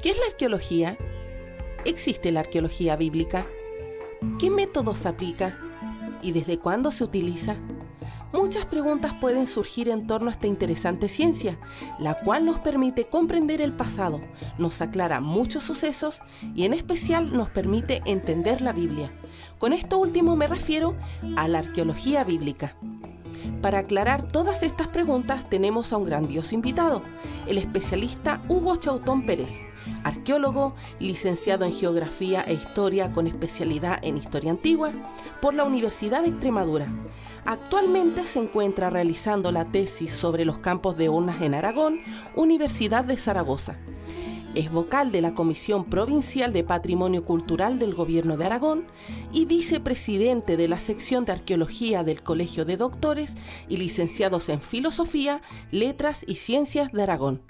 ¿Qué es la arqueología? ¿Existe la arqueología bíblica? ¿Qué métodos se aplica? ¿Y desde cuándo se utiliza? Muchas preguntas pueden surgir en torno a esta interesante ciencia, la cual nos permite comprender el pasado, nos aclara muchos sucesos y en especial nos permite entender la Biblia. Con esto último me refiero a la arqueología bíblica. Para aclarar todas estas preguntas tenemos a un grandioso invitado, el especialista Hugo Chautón Pérez, arqueólogo, licenciado en Geografía e Historia con especialidad en Historia Antigua por la Universidad de Extremadura. Actualmente se encuentra realizando la tesis sobre los campos de urnas en Aragón, Universidad de Zaragoza. Es vocal de la Comisión Provincial de Patrimonio Cultural del Gobierno de Aragón y vicepresidente de la sección de Arqueología del Colegio de Doctores y licenciados en Filosofía, Letras y Ciencias de Aragón.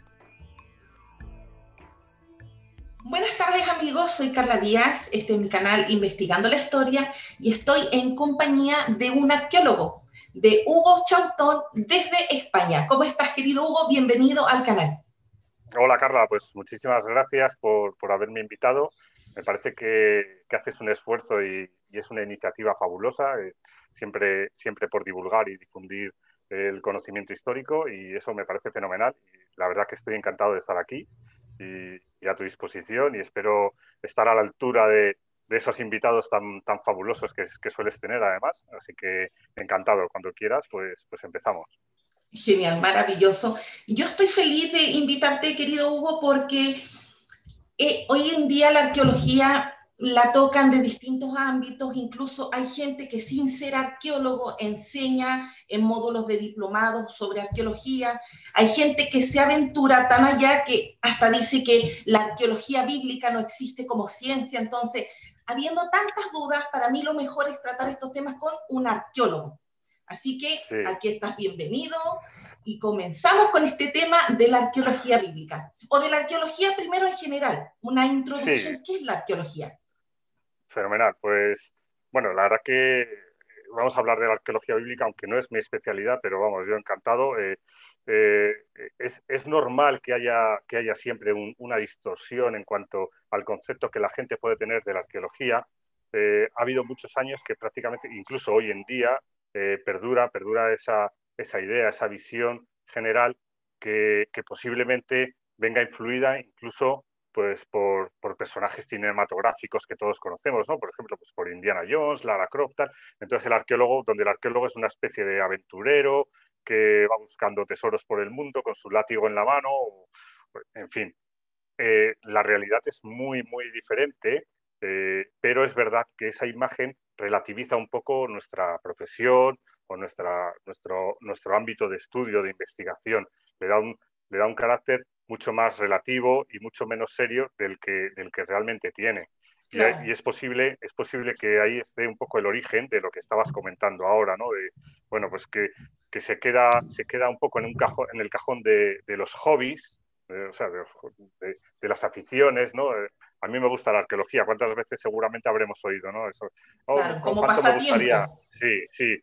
Buenas tardes amigos, soy Carla Díaz, este es mi canal Investigando la Historia y estoy en compañía de un arqueólogo, de Hugo Chautón desde España. ¿Cómo estás, querido Hugo? Bienvenido al canal. Hola Carla, pues muchísimas gracias por haberme invitado. Me parece que haces un esfuerzo y es una iniciativa fabulosa, siempre por divulgar y difundir el conocimiento histórico y eso me parece fenomenal. Y la verdad que estoy encantado de estar aquí y a tu disposición y espero estar a la altura de esos invitados tan fabulosos que sueles tener además. Así que encantado, cuando quieras, pues empezamos. Genial, maravilloso. Yo estoy feliz de invitarte, querido Hugo, porque hoy en día la arqueología la tocan de distintos ámbitos, incluso hay gente que sin ser arqueólogo enseña en módulos de diplomados sobre arqueología, hay gente que se aventura tan allá que hasta dice que la arqueología bíblica no existe como ciencia, entonces, habiendo tantas dudas, para mí lo mejor es tratar estos temas con un arqueólogo. Así que sí. Aquí estás bienvenido y comenzamos con este tema de la arqueología bíblica o de la arqueología primero en general, una introducción. Sí. ¿Qué es la arqueología? Fenomenal. Pues bueno, la verdad que vamos a hablar de la arqueología bíblica, aunque no es mi especialidad, pero vamos, yo encantado. Es normal que haya siempre una distorsión en cuanto al concepto que la gente puede tener de la arqueología. Ha habido muchos años que prácticamente, incluso hoy en día, perdura esa idea, esa visión general que posiblemente venga influida incluso pues por personajes cinematográficos que todos conocemos, ¿no? Por ejemplo, pues por Indiana Jones, Lara Croft, tal. Entonces donde el arqueólogo es una especie de aventurero que va buscando tesoros por el mundo con su látigo en la mano, en fin. La realidad es muy diferente, pero es verdad que esa imagen relativiza un poco nuestra profesión o nuestro ámbito de estudio, de investigación. Le da un carácter mucho más relativo y mucho menos serio del que realmente tiene. Claro. Y es posible que ahí esté un poco el origen de lo que estabas comentando ahora, ¿no? Bueno, pues que se queda un poco en el cajón de los hobbies, o sea, de las aficiones, ¿no? A mí me gusta la arqueología. ¿Cuántas veces seguramente habremos oído, ¿no? Eso, Claro, como ¿cuánto me gustaría? pasatiempo. Sí.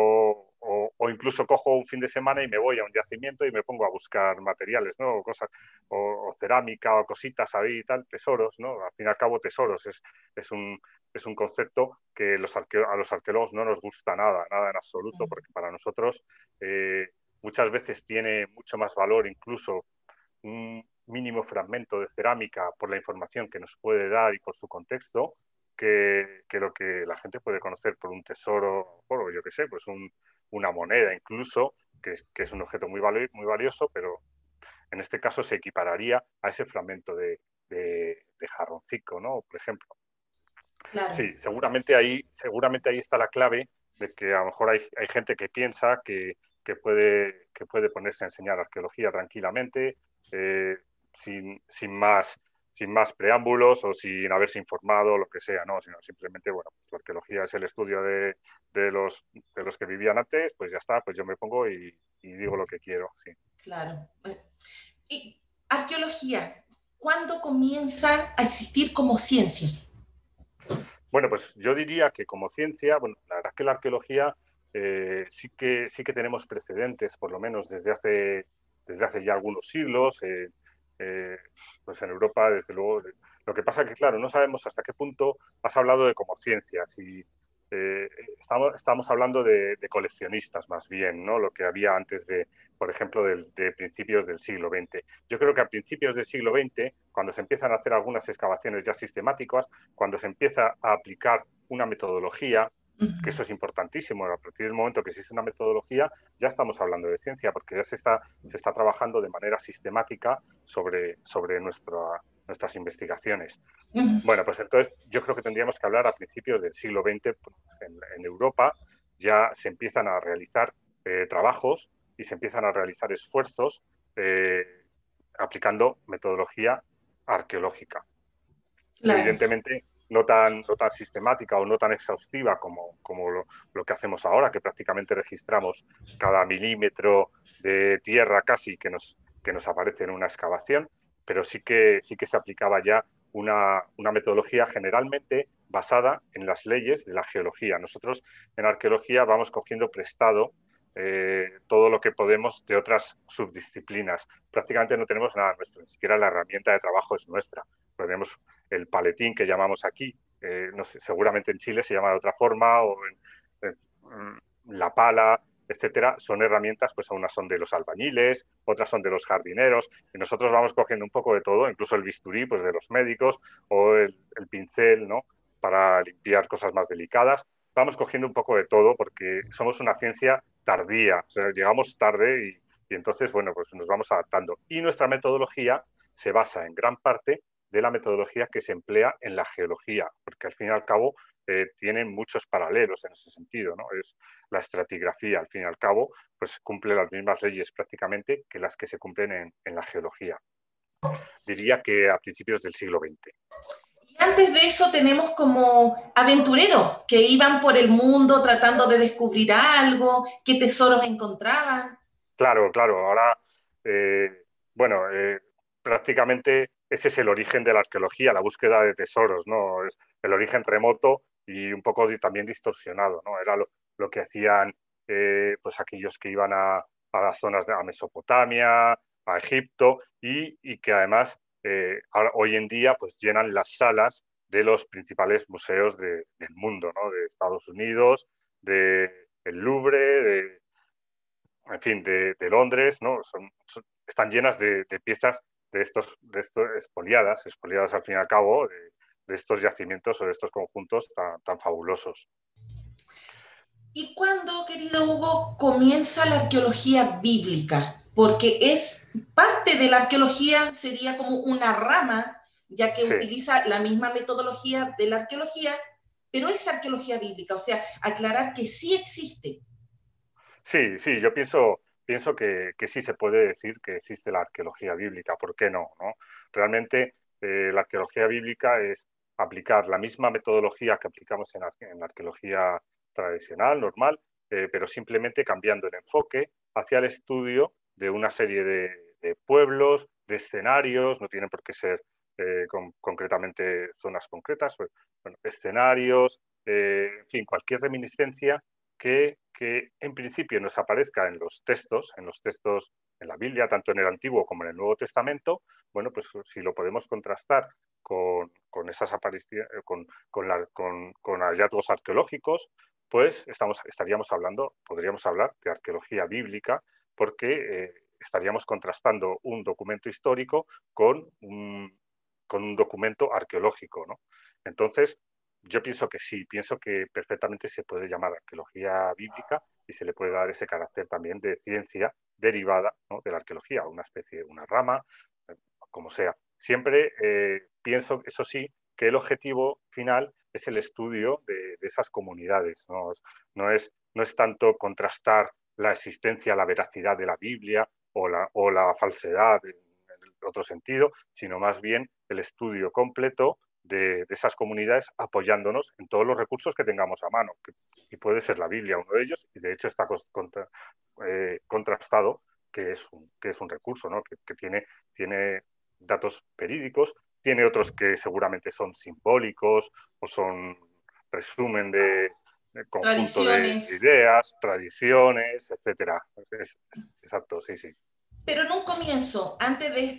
O incluso cojo un fin de semana y me voy a un yacimiento y me pongo a buscar materiales, ¿no? O cosas, o cerámica, o cositas ahí y tal, tesoros, ¿no? Al fin y al cabo, tesoros es un concepto que a los arqueólogos no nos gusta nada en absoluto, porque para nosotros muchas veces tiene mucho más valor incluso un mínimo fragmento de cerámica por la información que nos puede dar y por su contexto, que lo que la gente puede conocer por un tesoro, o yo qué sé, pues una moneda incluso, que es un objeto muy valioso, pero en este caso se equipararía a ese fragmento de jarroncito, ¿no? Por ejemplo. Claro. Sí, seguramente ahí está la clave de que a lo mejor hay gente que piensa que puede ponerse a enseñar arqueología tranquilamente, eh, sin más preámbulos o sin haberse informado, lo que sea, ¿no? Sino simplemente, bueno, pues la arqueología es el estudio de los que vivían antes, pues ya está, pues yo me pongo y digo lo que quiero, sí. Claro. Y arqueología, ¿cuándo comienza a existir como ciencia? Bueno, pues yo diría que como ciencia, bueno, la verdad es que la arqueología sí que tenemos precedentes, por lo menos desde hace ya algunos siglos. pues en Europa, desde luego. Lo que pasa es que, claro, no sabemos hasta qué punto has hablado de como ciencia. Si, eh, estamos hablando de coleccionistas más bien, ¿no? Lo que había antes de, por ejemplo, de principios del siglo XX. Yo creo que a principios del siglo XX, cuando se empiezan a hacer algunas excavaciones ya sistemáticas, cuando se empieza a aplicar una metodología, que eso es importantísimo, a partir del momento que existe una metodología, ya estamos hablando de ciencia, porque ya se está trabajando de manera sistemática sobre nuestras investigaciones. Bueno, pues entonces yo creo que tendríamos que hablar a principios del siglo XX. Pues en Europa ya se empiezan a realizar trabajos y se empiezan a realizar esfuerzos aplicando metodología arqueológica. Claro. Evidentemente no tan sistemática o no tan exhaustiva como lo que hacemos ahora, que prácticamente registramos cada milímetro de tierra casi que nos aparece en una excavación, pero sí que se aplicaba ya una metodología generalmente basada en las leyes de la geología. Nosotros en arqueología vamos cogiendo prestado todo lo que podemos de otras subdisciplinas. Prácticamente no tenemos nada nuestro, ni siquiera la herramienta de trabajo es nuestra. Tenemos el paletín que llamamos aquí, no sé, seguramente en Chile se llama de otra forma, o la pala, etcétera. Son herramientas, pues unas son de los albañiles, otras son de los jardineros, y nosotros vamos cogiendo un poco de todo, incluso el bisturí, pues de los médicos, o el pincel, ¿no? Para limpiar cosas más delicadas. Vamos cogiendo un poco de todo porque somos una ciencia tardía, o sea, llegamos tarde y entonces, bueno, pues nos vamos adaptando. Y nuestra metodología se basa en gran parte de la metodología que se emplea en la geología, porque al fin y al cabo tienen muchos paralelos en ese sentido, ¿no? Es la estratigrafía, al fin y al cabo, pues cumple las mismas leyes prácticamente que las que se cumplen en la geología. Diría que a principios del siglo XX. Antes de eso tenemos como aventureros que iban por el mundo tratando de descubrir algo, qué tesoros encontraban. Claro, claro. Ahora, bueno, prácticamente ese es el origen de la arqueología, la búsqueda de tesoros, ¿no? Es el origen remoto y un poco también distorsionado, ¿no? Era lo que hacían pues aquellos que iban a las zonas de a Mesopotamia, a Egipto y que además ahora, hoy en día pues llenan las salas de los principales museos del mundo, ¿no? De Estados Unidos, de el Louvre, en fin, de Londres, ¿no? Están llenas de piezas de estos expoliadas al fin y al cabo, de estos yacimientos o de estos conjuntos tan fabulosos. ¿Y cuándo, querido Hugo, comienza la arqueología bíblica? Porque es parte de la arqueología, sería como una rama, ya que Sí. utiliza la misma metodología de la arqueología, pero es arqueología bíblica, o sea, aclarar que sí existe. Sí, sí, yo pienso que sí se puede decir que existe la arqueología bíblica, ¿por qué no? ¿No? Realmente la arqueología bíblica es aplicar la misma metodología que aplicamos en la arqueología tradicional, normal, pero simplemente cambiando el enfoque hacia el estudio de una serie de pueblos, de escenarios, no tienen por qué ser concretamente zonas concretas, pues, bueno, escenarios, en fin, cualquier reminiscencia que en principio nos aparezca en los textos en la Biblia, tanto en el Antiguo como en el Nuevo Testamento, bueno, pues si lo podemos contrastar con esas apariciones, con hallazgos arqueológicos, pues podríamos hablar de arqueología bíblica, porque estaríamos contrastando un documento histórico con un documento arqueológico, ¿no? Entonces, yo pienso que sí, pienso que perfectamente se puede llamar arqueología bíblica y se le puede dar ese carácter también de ciencia derivada, ¿no? De la arqueología, una especie, una rama, como sea. Siempre pienso, eso sí, que el objetivo final es el estudio de esas comunidades. No es tanto contrastar la existencia, la veracidad de la Biblia o la falsedad en otro sentido, sino más bien el estudio completo de esas comunidades apoyándonos en todos los recursos que tengamos a mano. Y puede ser la Biblia uno de ellos, y de hecho está contrastado que es un recurso, ¿no? que tiene datos verídicos, tiene otros que seguramente son simbólicos o son resumen de conjunto de Tradiciones. ideas, tradiciones, etcétera. Exacto, sí, sí. Pero en un comienzo, antes de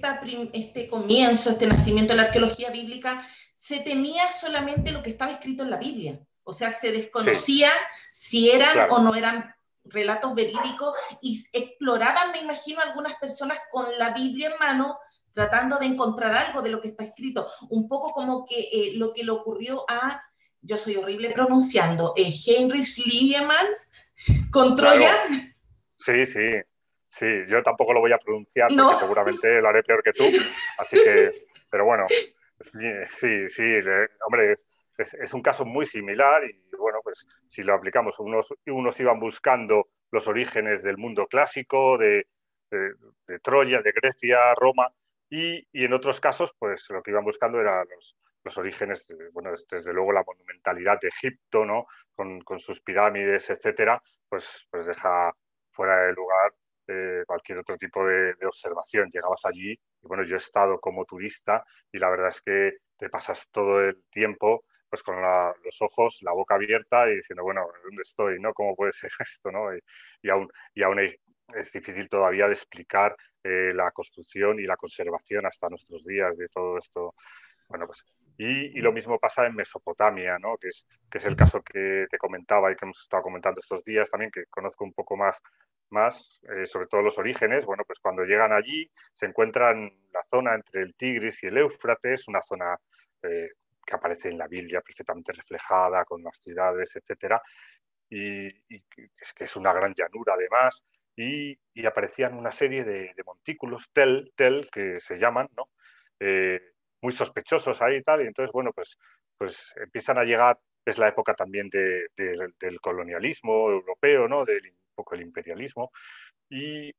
este nacimiento de la arqueología bíblica, se tenía solamente lo que estaba escrito en la Biblia. O sea, se desconocía si eran o no eran relatos verídicos y exploraban, me imagino, algunas personas con la Biblia en mano tratando de encontrar algo de lo que está escrito. Un poco como que lo que le ocurrió a, yo soy horrible pronunciando, Heinrich Schliemann con Troya. Sí, sí, sí, yo tampoco lo voy a pronunciar porque seguramente lo haré peor que tú, así que, pero bueno, sí, sí, hombre, es un caso muy similar y bueno, pues si lo aplicamos, unos iban buscando los orígenes del mundo clásico, de Troya, de Grecia, Roma, y en otros casos, pues lo que iban buscando eran los orígenes, bueno, desde luego la monumentalidad de Egipto, ¿no? Con sus pirámides, etcétera, pues deja fuera de lugar cualquier otro tipo de observación. Llegabas allí y bueno, yo he estado como turista y la verdad es que te pasas todo el tiempo pues con los ojos, la boca abierta y diciendo, bueno, ¿dónde estoy? ¿No? ¿Cómo puede ser esto? ¿No? Y aún es difícil todavía de explicar la construcción y la conservación hasta nuestros días de todo esto. Bueno, pues, y lo mismo pasa en Mesopotamia, ¿no? Que es el caso que te comentaba y que hemos estado comentando estos días también, que conozco un poco más sobre todo los orígenes. Bueno, pues cuando llegan allí se encuentran la zona entre el Tigris y el Éufrates, una zona que aparece en la Biblia perfectamente reflejada, con las ciudades, etcétera, y es que es una gran llanura además, y aparecían una serie de montículos, que se llaman, ¿no? Muy sospechosos ahí y tal, y entonces, bueno, pues empiezan a llegar, es la época también del colonialismo europeo, ¿no? Un poco el imperialismo, y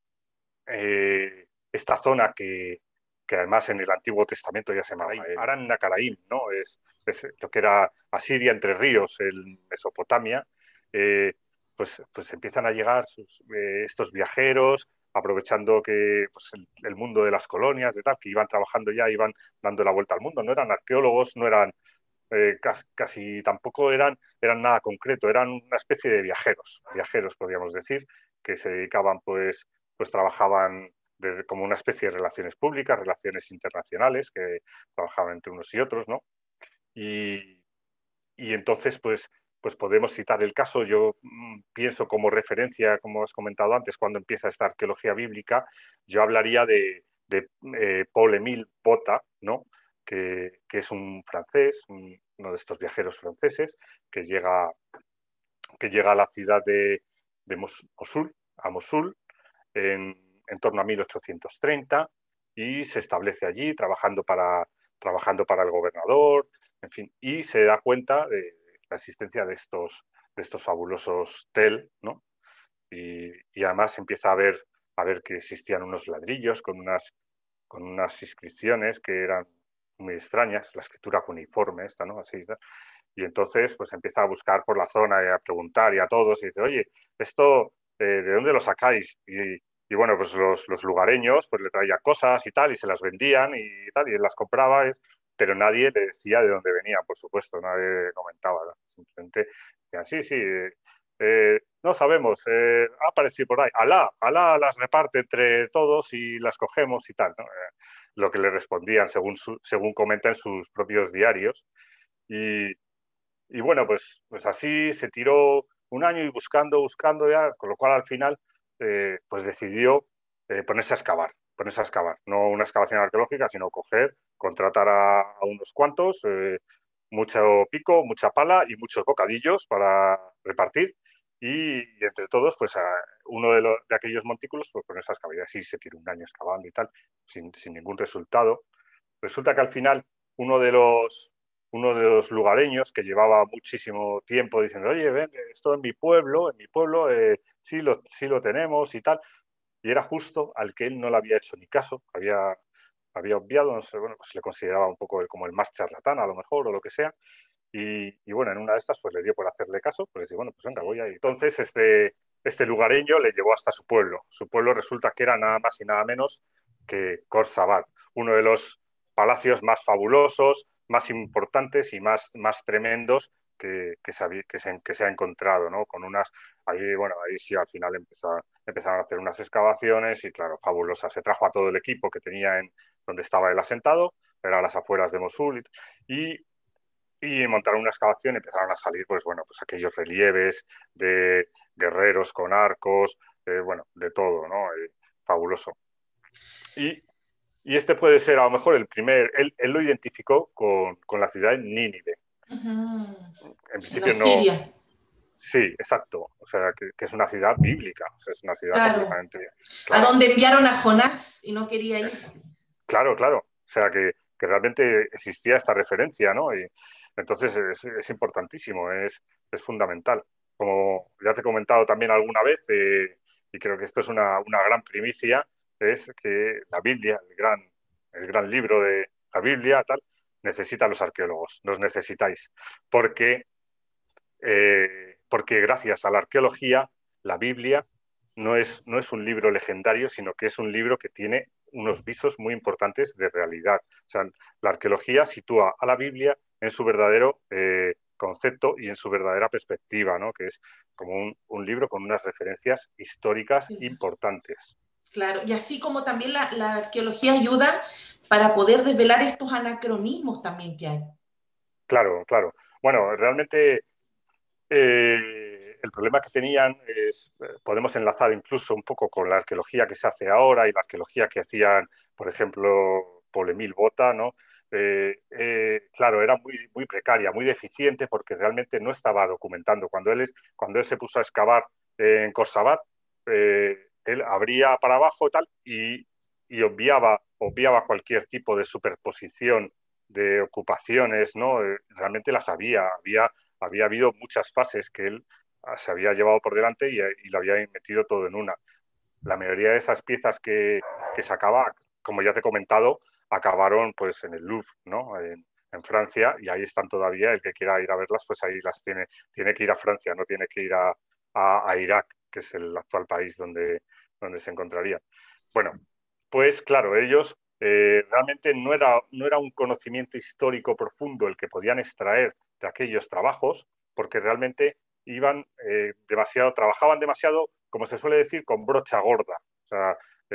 esta zona que además en el Antiguo Testamento ya se llama Aran Nakaraim, ¿no? Es lo que era Asiria entre ríos, en Mesopotamia, pues empiezan a llegar estos viajeros, aprovechando que pues, el mundo de las colonias, de tal, que iban trabajando ya, iban dando la vuelta al mundo, no eran arqueólogos, no eran casi tampoco eran nada concreto, eran una especie de viajeros, podríamos decir, que se dedicaban, pues trabajaban como una especie de relaciones públicas, relaciones internacionales, que trabajaban entre unos y otros, ¿no? Y entonces, pues podemos citar el caso. Yo pienso como referencia, como has comentado antes, cuando empieza esta arqueología bíblica, yo hablaría de Paul-Émile Botta, ¿no? Que es un francés, uno de estos viajeros franceses, que llega a la ciudad de Mosul, en torno a 1830, y se establece allí trabajando para el gobernador, en fin, y se da cuenta de la existencia de estos fabulosos ¿no? Y además empieza a ver que existían unos ladrillos con unas inscripciones que eran muy extrañas, la escritura cuneiforme esta, ¿no? Así, ¿no? Y entonces pues empieza a buscar por la zona y a preguntar y a todos y dice, oye, esto, ¿de dónde lo sacáis? Y bueno, pues los lugareños pues le traían cosas y tal y se las vendían y tal y él las compraba, pero nadie le decía de dónde venían, por supuesto, nadie comentaba, ¿no? Simplemente decían, sí, sí, no sabemos, ha aparecido por ahí, Alá las reparte entre todos y las cogemos y tal, ¿no? Lo que le respondían según comentan sus propios diarios. Y bueno, pues así se tiró un año y buscando ya, con lo cual al final pues decidió ponerse a excavar. No una excavación arqueológica, sino contratar a unos cuantos, mucho pico, mucha pala y muchos bocadillos para repartir. Y entre todos, pues uno de aquellos montículos, pues ponerse a excavar. Y así se tiró un año excavando y tal, sin ningún resultado. Resulta que al final uno de los lugareños que llevaba muchísimo tiempo diciendo, oye, ven, esto en mi pueblo sí lo tenemos y tal, y era justo al que él no le había hecho ni caso, había obviado, no sé, bueno, pues le consideraba un poco como el más charlatán a lo mejor o lo que sea, y bueno, en una de estas pues le dio por hacerle caso, pues dice, bueno, pues venga, voy ahí. Entonces este lugareño le llevó hasta su pueblo. Su pueblo resulta que era nada más y nada menos que Khorsabad, uno de los palacios más fabulosos, más importantes y más tremendos que se ha encontrado, ¿no? Con unas, ahí, bueno, ahí sí al final empezaron a hacer unas excavaciones y claro, fabulosas. Se trajo a todo el equipo que tenía donde estaba él asentado, era a las afueras de Mosul, y montaron una excavación y empezaron a salir, pues bueno, pues aquellos relieves de guerreros con arcos, bueno, de todo, ¿no? Fabuloso. Y este puede ser a lo mejor el primer, él lo identificó con la ciudad de Nínive. En En principio no, Siria. sí, exacto, o sea, que es una ciudad bíblica, o sea, es una ciudad Claro. completamente, A claro, donde enviaron a Jonás y no quería ir. claro, claro, o sea, que realmente existía esta referencia, ¿no? Y entonces es importantísimo, es fundamental. Como ya te he comentado también alguna vez, y creo que esto es una gran primicia, es que la Biblia, el gran libro de la Biblia, tal, necesita a los arqueólogos, los necesitáis, porque gracias a la arqueología, la Biblia no es un libro legendario, sino que es un libro que tiene unos visos muy importantes de realidad. O sea, la arqueología sitúa a la Biblia en su verdadero concepto y en su verdadera perspectiva, ¿no? Que es como un libro con unas referencias históricas importantes. Claro, y así como también la arqueología ayuda para poder desvelar estos anacronismos también que hay. Claro, claro. Bueno, realmente el problema que tenían es, podemos enlazar incluso un poco con la arqueología que se hace ahora y la arqueología que hacían, por ejemplo, Paul Émile Botta, ¿no? Claro, era muy precaria, muy deficiente porque realmente no estaba documentando. Cuando él se puso a excavar en Corsabat, él abría para abajo y tal y obviaba cualquier tipo de superposición de ocupaciones, ¿no? Realmente las había habido muchas fases que él se había llevado por delante y lo había metido todo en una. La mayoría de esas piezas que sacaba, como ya te he comentado, acabaron pues en el Louvre, ¿no? En Francia, y ahí están todavía. El que quiera ir a verlas, pues ahí las tiene que ir a Francia, no tiene que ir a Irak, que es el actual país donde se encontraría. Bueno, pues claro, ellos realmente no era un conocimiento histórico profundo el que podían extraer de aquellos trabajos, porque realmente trabajaban demasiado, como se suele decir, con brocha gorda. O sea,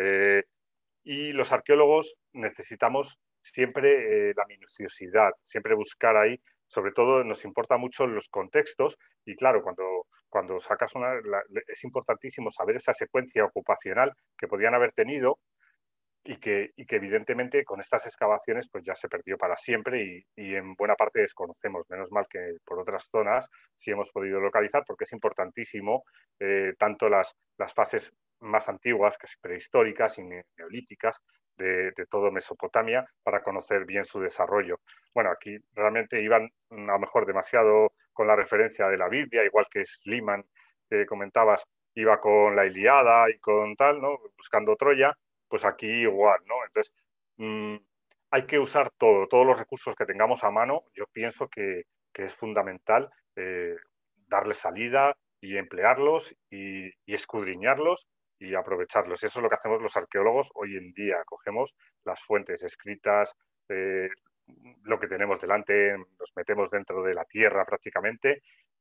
y los arqueólogos necesitamos siempre la minuciosidad, siempre buscar ahí, sobre todo nos importa mucho los contextos, y claro, cuando sacas es importantísimo saber esa secuencia ocupacional que podían haber tenido, y que evidentemente con estas excavaciones pues ya se perdió para siempre y en buena parte desconocemos. Menos mal que por otras zonas sí hemos podido localizar, porque es importantísimo tanto las fases más antiguas, que es prehistóricas y neolíticas, de toda Mesopotamia, para conocer bien su desarrollo. Bueno, aquí realmente iban a lo mejor demasiado con la referencia de la Biblia, igual que Schliemann, que comentabas, iba con la Ilíada y con tal, ¿no? Buscando Troya, pues aquí igual, ¿no? Entonces, hay que usar todos los recursos que tengamos a mano. Yo pienso que es fundamental darles salida y emplearlos y escudriñarlos y aprovecharlos. Eso es lo que hacemos los arqueólogos hoy en día. Cogemos las fuentes escritas, lo que tenemos delante, nos metemos dentro de la tierra prácticamente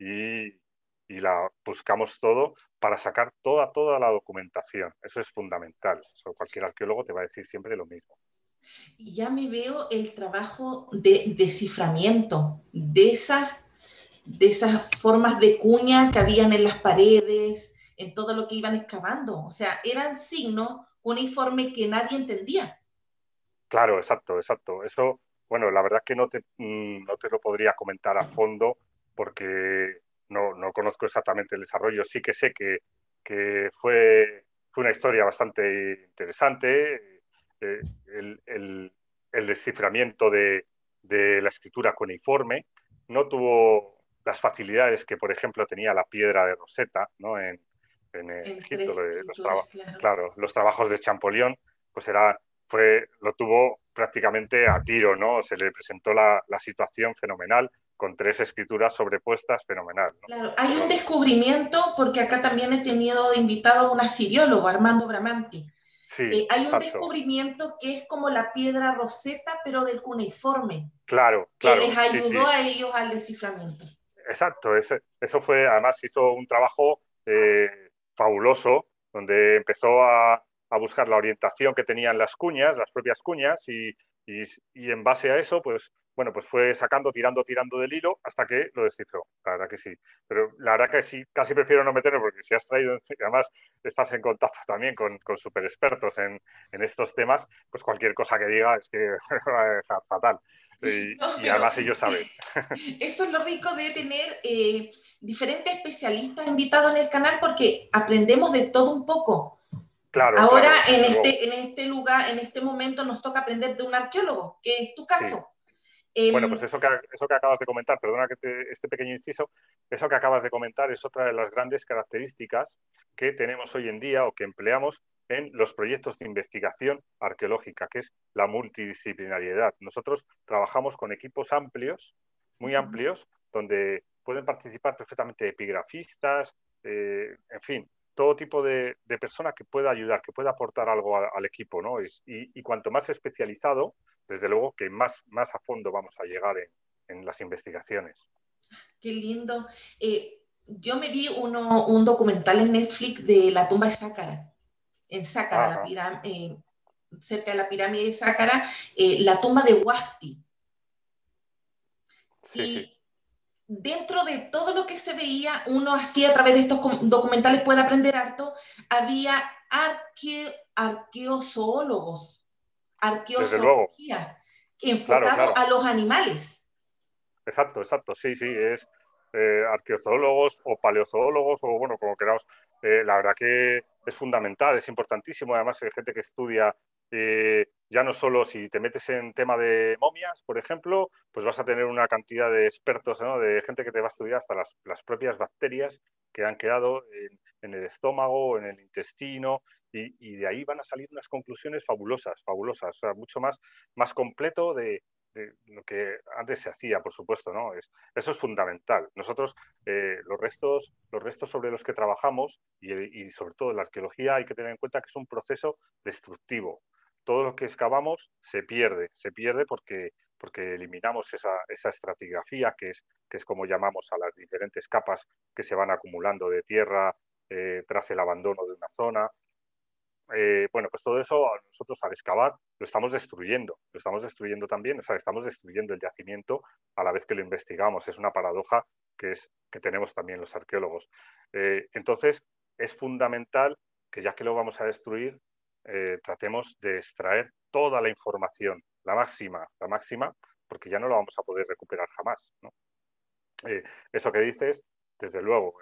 y la buscamos todo para sacar toda la documentación. Eso es fundamental. Eso cualquier arqueólogo te va a decir siempre lo mismo. Y ya me veo el trabajo de desciframiento de esas formas de cuña que habían en las paredes, en todo lo que iban excavando. O sea, eran signos uniformes que nadie entendía. Claro, exacto. Eso, bueno, la verdad que no te lo podría comentar a fondo porque no conozco exactamente el desarrollo. Sí que sé que fue una historia bastante interesante. El desciframiento de la escritura cuneiforme no tuvo las facilidades que, por ejemplo, tenía la piedra de Rosetta, ¿no? En Entre Egipto. escrituras, claro. Claro, los trabajos de Champollion, pues lo tuvo prácticamente a tiro, ¿no? Se le presentó la situación fenomenal, con 3 escrituras sobrepuestas, fenomenal, ¿no? Claro, hay un Pero, descubrimiento, porque acá también he tenido invitado a un asiriólogo, Armando Bramanti. sí, Hay un exacto. descubrimiento que es como la piedra Rosetta, pero del cuneiforme, Claro, que les claro, sí, sí. ayudó a ellos al desciframiento. exacto, eso fue, además hizo un trabajo fabuloso, donde empezó a buscar la orientación que tenían las cuñas, las propias cuñas, y en base a eso, pues, bueno, pues fue sacando, tirando del hilo hasta que lo descifró. La verdad que sí. Pero la verdad que sí, casi prefiero no meterme porque si has traído, además estás en contacto también con super expertos en estos temas, pues cualquier cosa que diga es que va a dejar fatal. No, Y pero además ellos saben. eso es lo rico de tener diferentes especialistas invitados en el canal porque aprendemos de todo un poco. Claro, Ahora, claro, desde luego. en este lugar, en este momento, nos toca aprender de un arqueólogo, que es tu Sí. caso. Bueno, pues Eh, eso que acabas de comentar, perdona que este pequeño inciso, eso que acabas de comentar es otra de las grandes características que tenemos hoy en día o que empleamos en los proyectos de investigación arqueológica, que es la multidisciplinariedad. Nosotros trabajamos con equipos amplios, muy amplios, donde pueden participar perfectamente epigrafistas, en fin, todo tipo de persona que pueda ayudar, que pueda aportar algo al equipo, ¿no? Y cuanto más especializado, desde luego que más a fondo vamos a llegar en las investigaciones. Qué lindo. Yo me vi un documental en Netflix de la tumba de Sácara, en Sácara, Ajá, cerca de la pirámide de Sácara, la tumba de Huasti. sí, sí, Y dentro de todo lo que se veía, uno así a través de estos documentales puede aprender harto, había arqueozoólogos, desde luego, arqueozoología, claro, enfocado claro, a los animales. exacto, exacto, sí, sí, es arqueozoólogos o paleozoólogos o bueno, como queramos. La verdad que es fundamental, es importantísimo, además hay gente que estudia ya no solo si te metes en tema de momias, por ejemplo, pues vas a tener una cantidad de expertos, ¿no? De gente que te va a estudiar hasta las propias bacterias que han quedado en el estómago, en el intestino, y de ahí van a salir unas conclusiones fabulosas, fabulosas, o sea, mucho más completo de lo que antes se hacía, por supuesto, ¿no? Eso es fundamental. Nosotros, los restos sobre los que trabajamos y sobre todo en la arqueología hay que tener en cuenta que es un proceso destructivo. Todo lo que excavamos se pierde porque eliminamos esa estratigrafía, que es como llamamos a las diferentes capas que se van acumulando de tierra tras el abandono de una zona. Bueno, pues todo eso nosotros al excavar lo estamos destruyendo también, o sea, estamos destruyendo el yacimiento a la vez que lo investigamos. Es una paradoja que tenemos también los arqueólogos. Entonces, es fundamental que ya que lo vamos a destruir, tratemos de extraer toda la información, la máxima, porque ya no lo vamos a poder recuperar jamás, ¿no? Eso que dices, desde luego,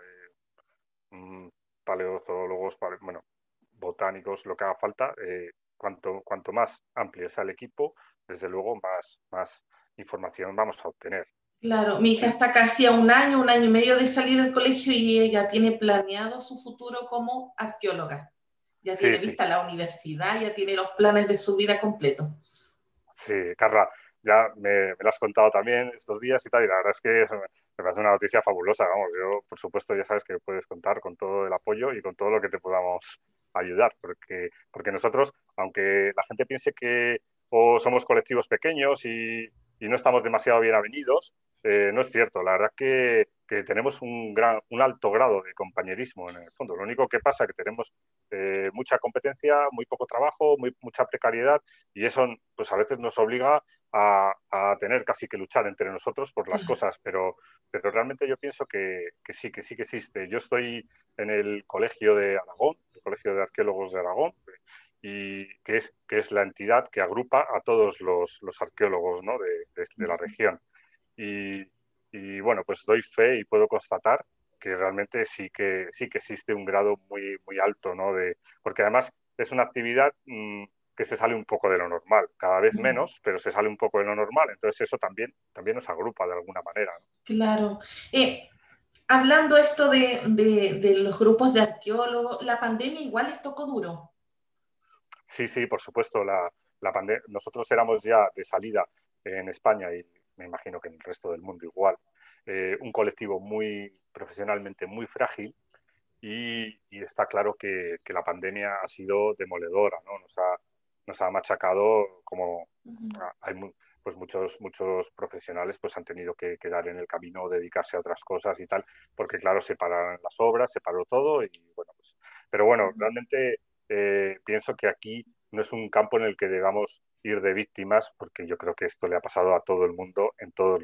paleozoólogos, bueno, botánicos, lo que haga falta, cuanto más amplio sea el equipo, desde luego más información vamos a obtener. Claro, mi hija Sí, está casi a un año y medio de salir del colegio y ella tiene planeado su futuro como arqueóloga. Ya sí, tiene sí, vista la universidad, ya tiene los planes de su vida completo. sí, Carla, ya me lo has contado también estos días y tal, y la verdad es que me parece una noticia fabulosa, vamos, yo por supuesto ya sabes que puedes contar con todo el apoyo y con todo lo que te podamos ayudar, porque nosotros, aunque la gente piense que o somos colectivos pequeños y no estamos demasiado bien avenidos, no es cierto, la verdad que tenemos un alto grado de compañerismo en el fondo, lo único que pasa es que tenemos mucha competencia, muy poco trabajo, mucha precariedad y eso pues a veces nos obliga a tener casi que luchar entre nosotros por las cosas, pero realmente yo pienso que sí que existe. Yo estoy en el Colegio de Aragón, el Colegio de Arqueólogos de Aragón, y que es la entidad que agrupa a todos los arqueólogos, ¿no? de la región. Y, y, bueno, pues doy fe y puedo constatar que realmente sí que existe un grado muy alto, ¿no? Porque además es una actividad que se sale un poco de lo normal, cada vez menos, pero se sale un poco de lo normal, entonces eso también nos agrupa de alguna manera, ¿no? Claro. Hablando esto de los grupos de arqueólogos, la pandemia igual les tocó duro. Sí, sí, por supuesto. Nosotros éramos ya de salida en España y me imagino que en el resto del mundo igual. Un colectivo muy profesionalmente muy frágil y está claro que la pandemia ha sido demoledora, ¿no? Nos ha machacado como... Ujú. hay pues muchos profesionales pues han tenido que quedar en el camino, dedicarse a otras cosas y tal, porque claro, se pararon las obras, se paró todo y bueno, pues, pero bueno, realmente pienso que aquí no es un campo en el que debamos ir de víctimas, porque yo creo que esto le ha pasado a todo el mundo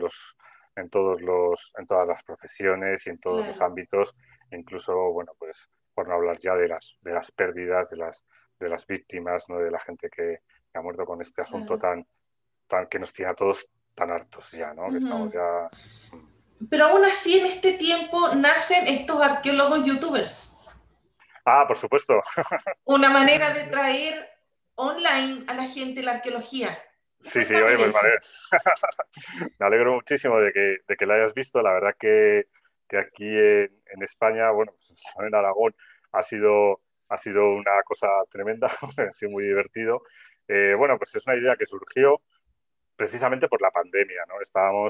en todas las profesiones y en todos los Claro. ámbitos, incluso, bueno, pues por no hablar ya de las pérdidas, de las víctimas, ¿no? De la gente que ha muerto con este asunto Claro. que nos tiene a todos tan hartos ya, ¿no? Que estamos Ujú. ya... Pero aún así, en este tiempo nacen estos arqueólogos youtubers. Ah, por supuesto. Una manera de traer online a la gente la arqueología. Sí, sí, Cuéntame oye, de pues eso. me alegro muchísimo de que la hayas visto. La verdad que aquí en España, bueno, pues en Aragón ha ha sido una cosa tremenda, ha sido muy divertido. Bueno, pues es una idea que surgió precisamente por la pandemia, ¿no?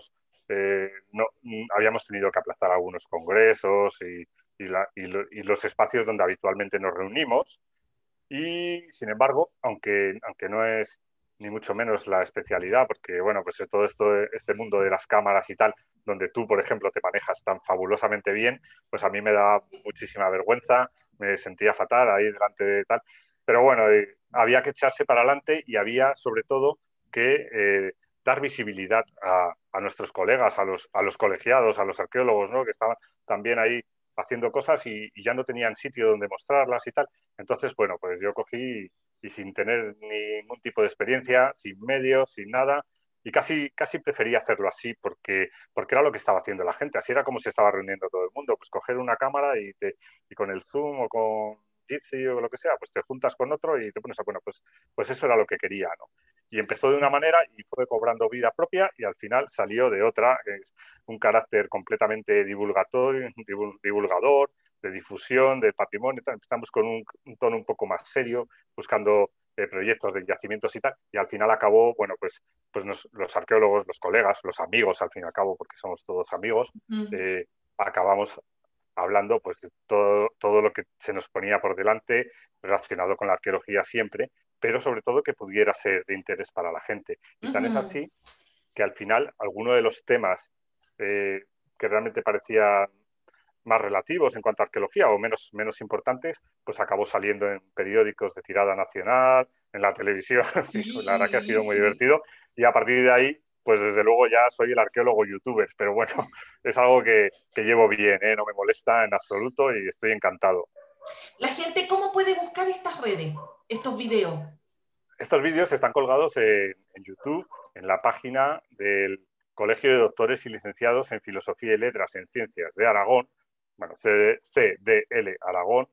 Habíamos tenido que aplazar algunos congresos y los espacios donde habitualmente nos reunimos. Y sin embargo, aunque no es ni mucho menos la especialidad, porque bueno, pues todo este mundo de las cámaras y tal, donde tú, por ejemplo, te manejas tan fabulosamente bien, pues a mí me da muchísima vergüenza, me sentía fatal ahí delante de tal. Pero bueno, había que echarse para adelante y había sobre todo que dar visibilidad a nuestros colegas, a los colegiados, a los arqueólogos, ¿no? Que estaban también ahí haciendo cosas y ya no tenían sitio donde mostrarlas y tal. Entonces, bueno, pues yo cogí y sin tener ningún tipo de experiencia, sin medios, sin nada, y casi prefería hacerlo así porque era lo que estaba haciendo la gente, así era como se estaba reuniendo todo el mundo, pues coger una cámara y con el Zoom o con Jitsi o lo que sea, pues te juntas con otro y te pones a, bueno, pues eso era lo que quería, ¿no? Y empezó de una manera y fue cobrando vida propia y al final salió de otra, que es un carácter completamente divulgador, de difusión del patrimonio. Empezamos con un tono un poco más serio, buscando proyectos de yacimientos y tal, y al final acabó, bueno, los arqueólogos, los colegas, los amigos, al fin y al cabo, porque somos todos amigos, Mm. acabamos hablando pues de todo lo que se nos ponía por delante relacionado con la arqueología siempre, pero sobre todo que pudiera ser de interés para la gente. Y tan es Ujú. así que al final alguno de los temas que realmente parecían más relativos en cuanto a arqueología o menos importantes, pues acabó saliendo en periódicos de tirada nacional, en la televisión. La verdad que ha sido muy Sí. divertido. Y a partir de ahí, pues desde luego ya soy el arqueólogo youtuber, pero bueno, es algo que llevo bien, ¿eh? No me molesta en absoluto y estoy encantado. La gente, ¿cómo puede buscar estas redes, estos videos? Estos vídeos están colgados en YouTube, en la página del Colegio de Doctores y Licenciados en Filosofía y Letras en Ciencias de Aragón, bueno, CDL Aragón,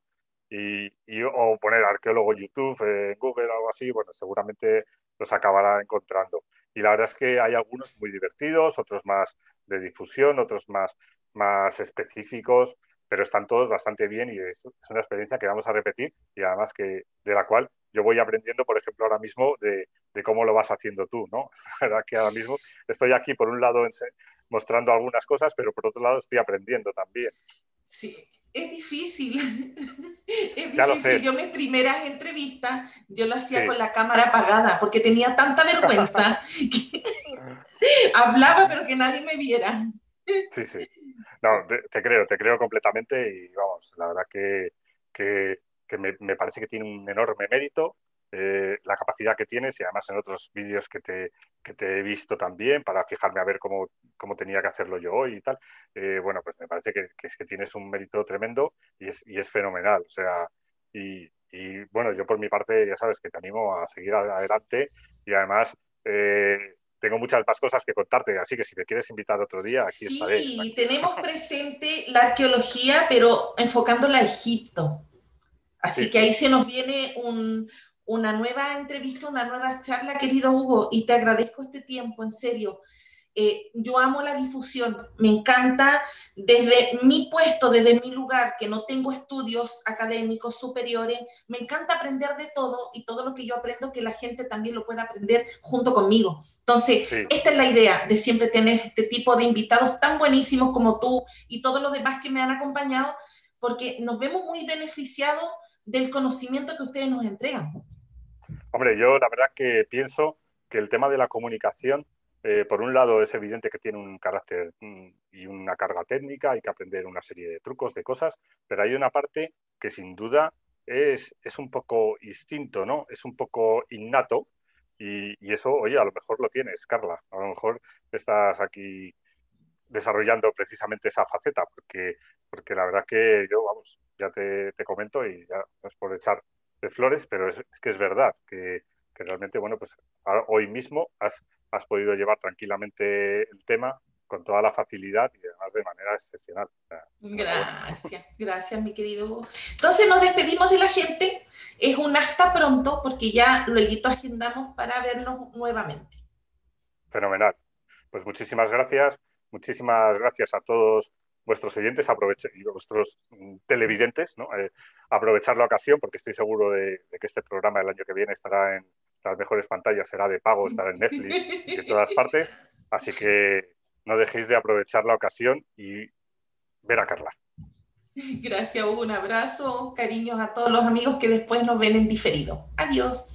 o poner arqueólogo YouTube en Google o algo así, bueno, seguramente los acabará encontrando. Y la verdad es que hay algunos muy divertidos, otros más de difusión, más específicos, pero están todos bastante bien y es una experiencia que vamos a repetir y además de la cual yo voy aprendiendo, por ejemplo, ahora mismo de cómo lo vas haciendo tú, ¿no? La verdad que ahora mismo estoy aquí, por un lado, mostrando algunas cosas, pero por otro lado estoy aprendiendo también. Sí, es difícil. Es Ya lo sé, difícil. Yo mis primeras entrevistas, yo lo hacía sí, con la cámara apagada porque tenía tanta vergüenza que hablaba pero que nadie me viera. sí, sí. No, te creo completamente y vamos, la verdad que, que me parece que tiene un enorme mérito la capacidad que tienes y además en otros vídeos que te he visto también para fijarme a ver cómo tenía que hacerlo yo hoy y tal, bueno, pues me parece que es que tienes un mérito tremendo y es fenomenal. O sea, bueno, yo por mi parte ya sabes que te animo a seguir adelante y además... tengo muchas más cosas que contarte, así que si me quieres invitar otro día, aquí estaré, Sí, tranquilo. tenemos presente la arqueología, pero enfocándola a Egipto. Sí, Así que sí. ahí se nos viene una nueva entrevista, una nueva charla, querido Hugo, y te agradezco este tiempo, en serio. Yo amo la difusión, me encanta desde mi puesto, desde mi lugar, que no tengo estudios académicos superiores, me encanta aprender de todo y todo lo que yo aprendo que la gente también lo pueda aprender junto conmigo. Entonces, Sí, esta es la idea de siempre tener este tipo de invitados tan buenísimos como tú y todos los demás que me han acompañado, porque nos vemos muy beneficiados del conocimiento que ustedes nos entregan. hombre, yo la verdad que pienso que el tema de la comunicación por un lado es evidente que tiene un carácter y una carga técnica, hay que aprender una serie de trucos, de cosas, pero hay una parte que sin duda es un poco instinto, ¿no? Es un poco innato y eso, oye, a lo mejor lo tienes, Carla, a lo mejor estás aquí desarrollando precisamente esa faceta, porque la verdad que yo, vamos, ya te comento y ya no es por echar de flores, pero es que es verdad que realmente, bueno, pues hoy mismo has podido llevar tranquilamente el tema con toda la facilidad y además de manera excepcional. O sea, gracias, mi querido Hugo. Entonces nos despedimos de la gente. Es un hasta pronto, porque ya luego agendamos para vernos nuevamente. Fenomenal. Pues muchísimas gracias a todos vuestros oyentes y vuestros televidentes, ¿no? Aprovechar la ocasión, porque estoy seguro de que este programa el año que viene estará en las mejores pantallas, será de pago, estará en Netflix y en todas partes, así que no dejéis de aprovechar la ocasión y ver a Carla. Gracias, Hugo, un abrazo, cariños a todos los amigos que después nos ven en diferido. Adiós.